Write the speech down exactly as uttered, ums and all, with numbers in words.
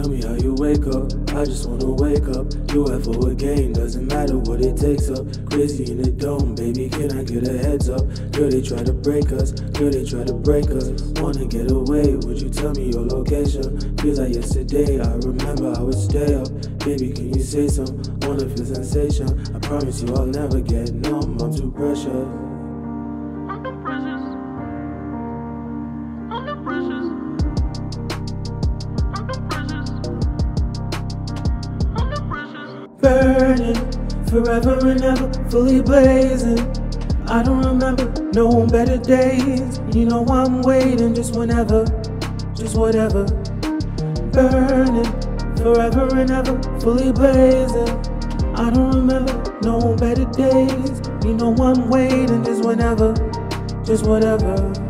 me how you wake up, I just wanna wake up. U F O again, doesn't matter what it takes up. Crazy in the dome, baby, can I get a heads up? Girl, they try to break us, girl, they try to break us. Wanna get away, would you tell me your location? Feels like yesterday, I remember I would stay up. Baby, can you say some? Wanna feel sensation? I promise you I'll never get numb, I'm too precious. Burning, forever and ever, fully blazing. I don't remember no better days. You know I'm waiting, just whenever, just whatever. Burning, forever and ever, fully blazing. I don't remember no better days. You know I'm waiting, just whenever, just whatever.